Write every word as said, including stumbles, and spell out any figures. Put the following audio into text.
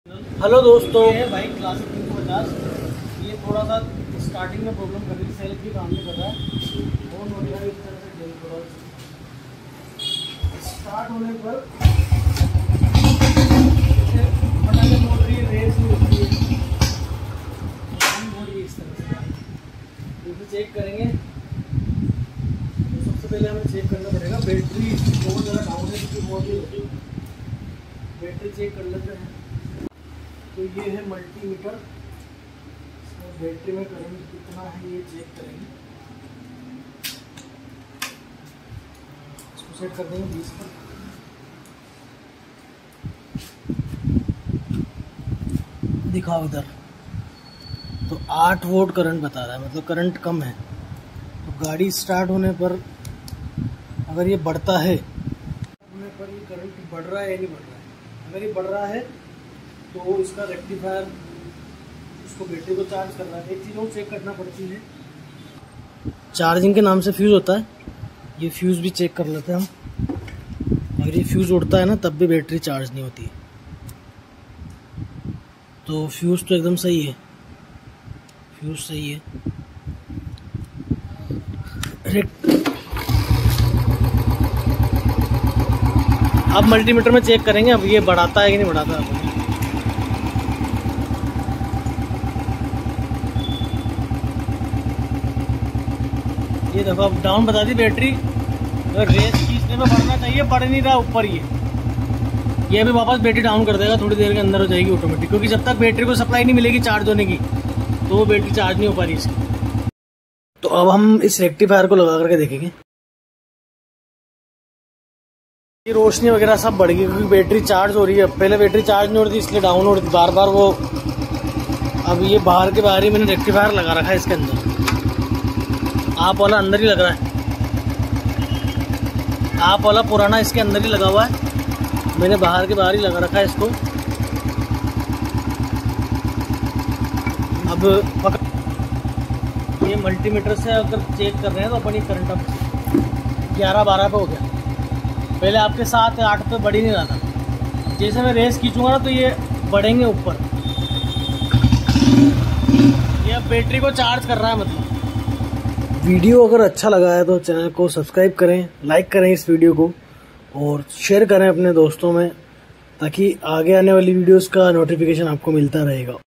Hello दोस्तों, ये है बाइक क्लासिक तीन सौ पचास। ये थोड़ा सा स्टार्टिंग में प्रॉब्लम कर रही है, सेल्फ भी काम नहीं कर रहा है। फोन वगैरह इस तरह से जल थोड़ा स्टार्ट होने पर फटाके मोड़ रही है, रेस नहीं होती है, मोड़ रही है इस तरह से। इसे चेक करेंगे तो सबसे पहले हमें चेक करना पड़ेगा बैटरी बहुत ज़्यादा डाउन है, इसकी बहुत ही होती है। बैटरी चेक कर लेते हैं। तो ये है मल्टीमीटर, बैटरी में करंट कितना है ये चेक करेंगे। इसको सेट कर देंगे बीस पर। दिखाओ इधर, तो आठ वोल्ट करंट बता रहा है, मतलब करंट कम है। तो गाड़ी स्टार्ट होने पर अगर ये बढ़ता है, होने पर ये करंट बढ़ रहा है या नहीं बढ़ रहा है। अगर ये बढ़ रहा है तो इसका रेक्टिफायर उसको बैटरी को चार्ज कर रहा है। एक चीज़ और चेक करना पड़ती है, चार्जिंग के नाम से फ्यूज़ होता है, ये फ्यूज़ भी चेक कर लेते हैं हम। अगर ये फ्यूज़ उड़ता है ना तब भी बैटरी चार्ज नहीं होती। तो फ्यूज़ तो एकदम सही है, फ्यूज़ सही है। अब मल्टीमीटर में चेक करेंगे अब ये बढ़ाता है कि नहीं बढ़ाता है। ये देखो अब डाउन बता दी बैटरी। अगर रेस खींचने में बढ़ना चाहिए, बढ़ नहीं रहा ऊपर। ये ये भी वापस बैटरी डाउन कर देगा, थोड़ी देर के अंदर हो जाएगी ऑटोमेटिक, क्योंकि जब तक बैटरी को सप्लाई नहीं मिलेगी चार्ज होने की तो वो बैटरी चार्ज नहीं हो पा रही इसकी। तो अब हम इस रेक्टिफायर को लगा करके देखेंगे। ये रोशनी वगैरह सब बढ़ गई क्योंकि बैटरी चार्ज हो रही है। पहले बैटरी चार्ज नहीं हो रही थी इसलिए डाउन हो रही थी बार बार वो। अब ये बाहर के बाहर ही मैंने रेक्टिफायर लगा रखा है इसके अंदर, आप वाला अंदर ही लग रहा है। आप वाला पुराना इसके अंदर ही लगा हुआ है, मैंने बाहर के बाहर ही लगा रखा है इसको। अब ये मल्टीमीटर से अगर चेक कर रहे हैं तो अपन ये करंट अब ग्यारह बारह पे हो गया। पहले आपके सात आठ पे बढ़ ही नहीं रहा था। जैसे मैं रेस खींचूंगा ना तो ये बढ़ेंगे ऊपर। ये अब बैटरी को चार्ज कर रहा है। मतलब वीडियो अगर अच्छा लगा है तो चैनल को सब्सक्राइब करें, लाइक करें इस वीडियो को और शेयर करें अपने दोस्तों में, ताकि आगे आने वाली वीडियोस का नोटिफिकेशन आपको मिलता रहेगा।